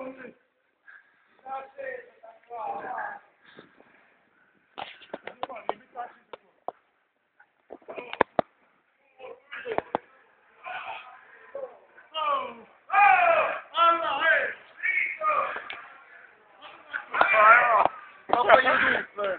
Pappa YouTube.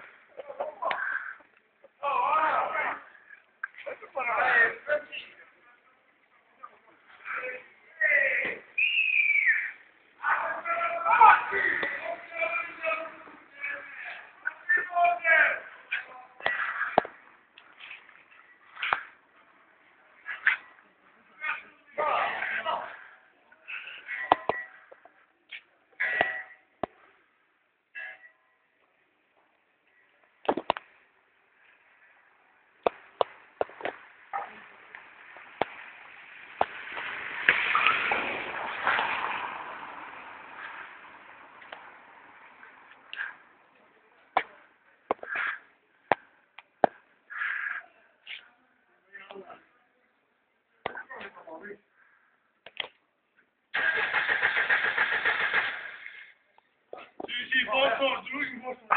Sì, posso, giù in posto.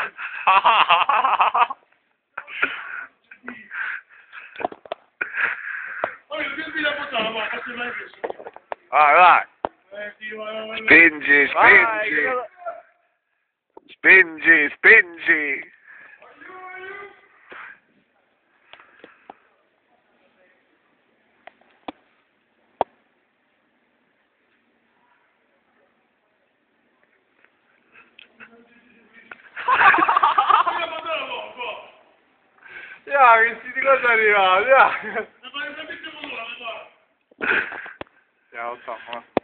Oh, io ti la portava, ma faccio mai questo. Vai, vai. Sì, vai. Spingi, spingi. Spingi, spingi. Ya, che di cosa arriva? Ya. Ma fai sempre più. Ya, lo so, ma...